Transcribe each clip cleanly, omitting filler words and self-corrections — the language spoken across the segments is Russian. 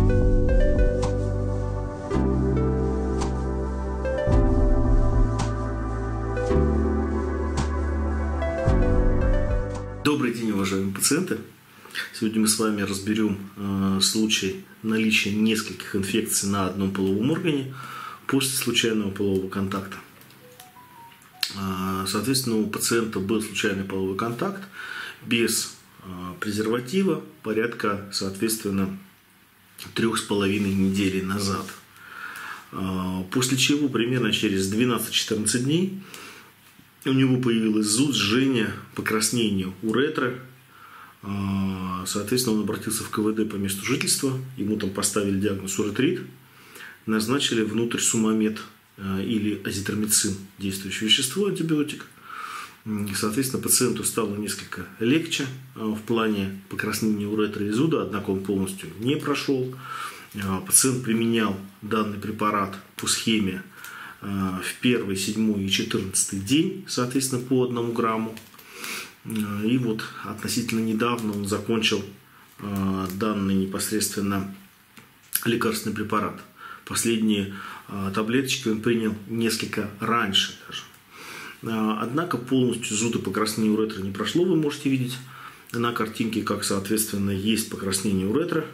Добрый день, уважаемые пациенты! Сегодня мы с вами разберем случай наличия нескольких инфекций на одном половом органе после случайного полового контакта. Соответственно, у пациента был случайный половой контакт без презерватива порядка, соответственно, 3,5 недели назад. После чего примерно через 12-14 дней у него появилось зуд, жжение, покраснение уретры. Соответственно, он обратился в КВД по месту жительства. Ему там поставили диагноз уретрит. Назначили внутрь сумамед или азитромицин, действующее вещество, антибиотик. Соответственно, пациенту стало несколько легче в плане покраснения уретры и зуда, однако он полностью не прошел. Пациент применял данный препарат по схеме в 1, 7 и 14 день, соответственно, по 1 грамму. И вот относительно недавно он закончил данный непосредственно лекарственный препарат. Последние таблеточки он принял несколько раньше даже. Однако полностью зуд и покраснение уретры не прошло, вы можете видеть на картинке, как, соответственно, есть покраснение уретры.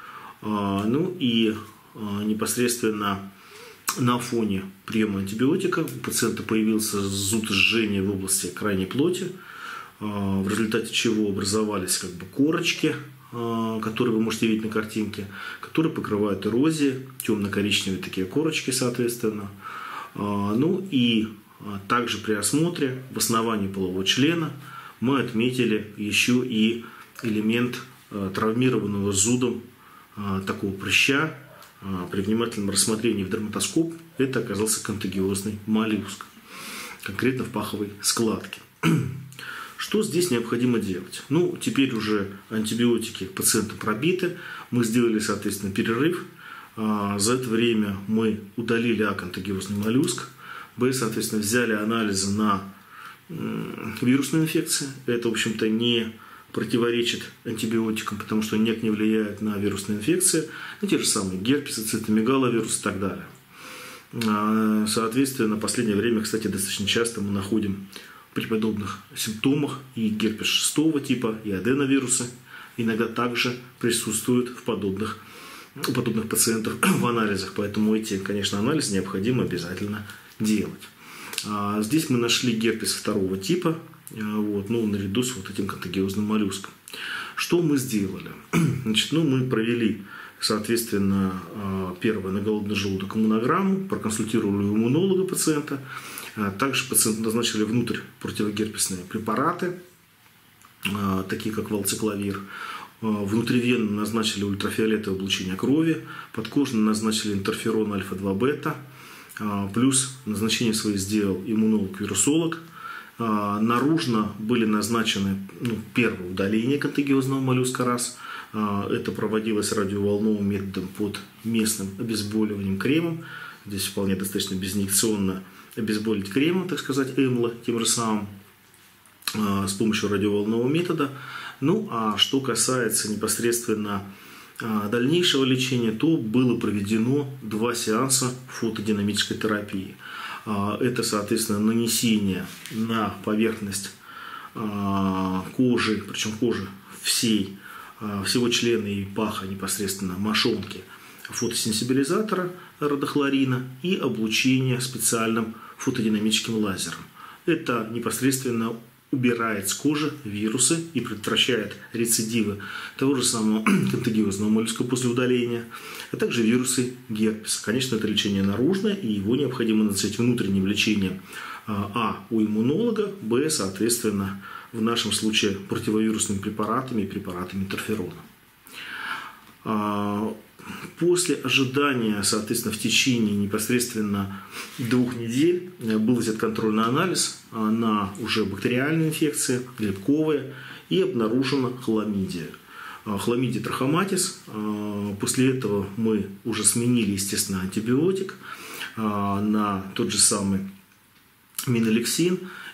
Ну и непосредственно на фоне приема антибиотика у пациента появился зуд и жжение в области крайней плоти, в результате чего образовались корочки, которые вы можете видеть на картинке, которые покрывают эрозии, темно-коричневые такие корочки, соответственно. Ну и также при осмотре в основании полового члена мы отметили еще и элемент травмированного зудом такого прыща. При внимательном рассмотрении в дерматоскоп это оказался контагиозный моллюск, конкретно в паховой складке. Что здесь необходимо делать? Ну, теперь уже антибиотики пациенту пробиты. Мы сделали, соответственно, перерыв. За это время мы удалили контагиозный моллюск. Соответственно, взяли анализы на вирусную инфекцию. Это, в общем-то, не противоречит антибиотикам, потому что никак не влияет на вирусные инфекции. И те же самые герпес, цитомегаловирус и так далее. Соответственно, в последнее время, кстати, достаточно часто мы находим при подобных симптомах и герпес 6 типа, и аденовирусы иногда также присутствуют у подобных пациентов в анализах. Поэтому эти, конечно, анализы необходимо обязательно делать. Здесь мы нашли герпес 2 типа, наряду с этим контагиозным моллюском. Что мы сделали? Мы провели, соответственно, первое на голодный желудок иммунограмму, проконсультировали у иммунолога пациента. Также пациенту назначили внутрь противогерпесные препараты, такие как валциклавир. Внутривенно назначили ультрафиолетовое облучение крови, подкожно назначили интерферон альфа-2 бета, плюс назначение свои сделал иммунолог-вирусолог. Наружно были назначены первое удаление контагиозного моллюска раз. Это проводилось радиоволновым методом под местным обезболиванием кремом. Здесь вполне достаточно безинъекционно обезболить кремом, так сказать, ЭМЛО, тем же самым, с помощью радиоволнового метода. Ну, а что касается непосредственно дальнейшего лечения, то было проведено 2 сеанса фотодинамической терапии. Это, соответственно, нанесение на поверхность кожи, причем кожи всего члена и паха, непосредственно мошонки, фотосенсибилизатора родохлорина и облучение специальным фотодинамическим лазером. Это непосредственно убирает с кожи вирусы и предотвращает рецидивы того же самого контагиозного моллюска после удаления, а также вирусы герпеса. Конечно, это лечение наружное, и его необходимо назначать внутренним лечением у иммунолога, соответственно, в нашем случае противовирусными препаратами и препаратами интерферона. После ожидания, соответственно, в течение непосредственно 2 недель был взят контрольный анализ на уже бактериальные инфекции, грибковые, и обнаружена хламидия. Хламидия трахоматис. После этого мы уже сменили, естественно, антибиотик на тот же самый минолексин.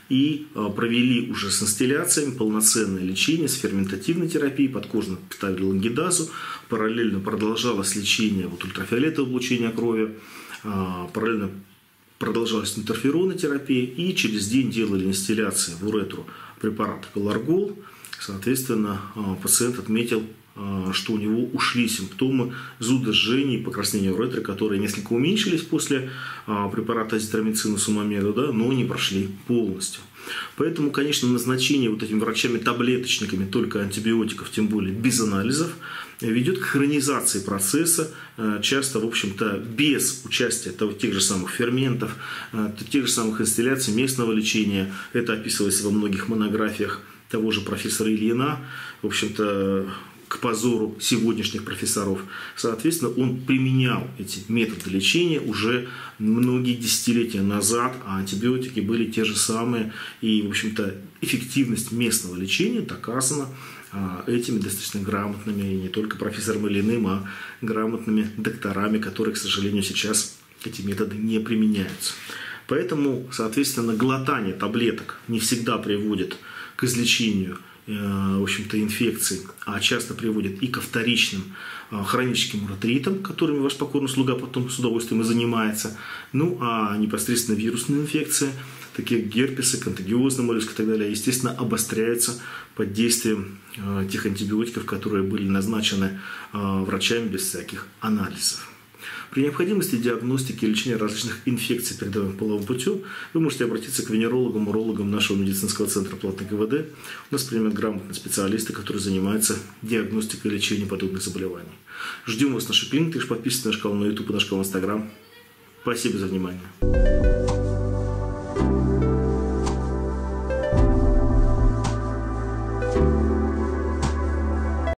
и провели уже с инстилляциями полноценное лечение с ферментативной терапией, подкожно ставили лангидазу, параллельно продолжалось лечение ультрафиолетового облучения крови, параллельно продолжалась интерферонная терапия, и через день делали инстилляции в уретру препарата Пеларгол. Соответственно, пациент отметил, что у него ушли симптомы зуда, жжения и покраснения уретры, которые несколько уменьшились после препарата азитромицина сумамеда, да, но не прошли полностью. Поэтому, конечно, назначение этими врачами-таблеточниками только антибиотиков, тем более без анализов, ведет к хронизации процесса, часто, в общем-то, без участия тех же самых ферментов, тех же самых инстилляций, местного лечения. Это описывается во многих монографиях того же профессора Ильина, в общем-то, к позору сегодняшних профессоров. Соответственно, он применял эти методы лечения уже многие десятилетия назад, а антибиотики были те же самые. И, в общем-то, эффективность местного лечения доказана этими достаточно грамотными, и не только профессором Ильиным, а грамотными докторами, которые, к сожалению, сейчас эти методы не применяются. Поэтому, соответственно, глотание таблеток не всегда приводит к излечению, в общем-то, инфекций, а часто приводит и ко вторичным хроническим уретритам, которыми ваш покорный слуга потом с удовольствием и занимается. Ну, а непосредственно вирусные инфекции, такие как герпесы, контагиозный моллюск и так далее, естественно, обостряются под действием тех антибиотиков, которые были назначены врачами без всяких анализов. При необходимости диагностики и лечения различных инфекций, передаваемых половым путем, вы можете обратиться к венерологам, урологам нашего медицинского центра платной КВД. У нас принимают грамотные специалисты, которые занимаются диагностикой и лечением подобных заболеваний. Ждем вас в нашей клинике. Подписывайтесь на наш канал на YouTube и наш канал в Instagram. Спасибо за внимание.